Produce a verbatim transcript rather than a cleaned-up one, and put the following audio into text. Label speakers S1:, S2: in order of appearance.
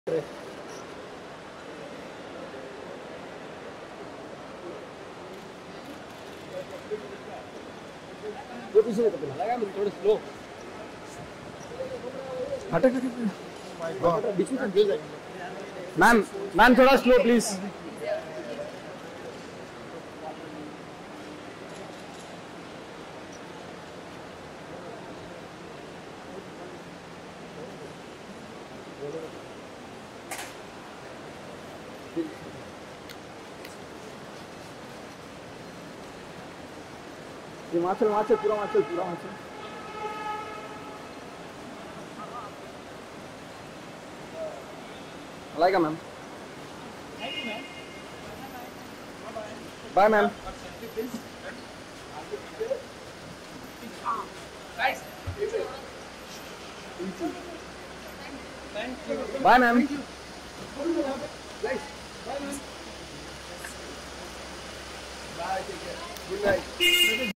S1: वो पीछे लगा मुझे थोड़ा स्लो हटक हटक बीच में गिर जाएगा। मैम मैम थोड़ा स्लो प्लीज। हिमाचल हिमाचल पूरा हिमाचल पूरा Himachal like ma'am. Bye ma'am. Bye ma'am. Bye, take care. Good night.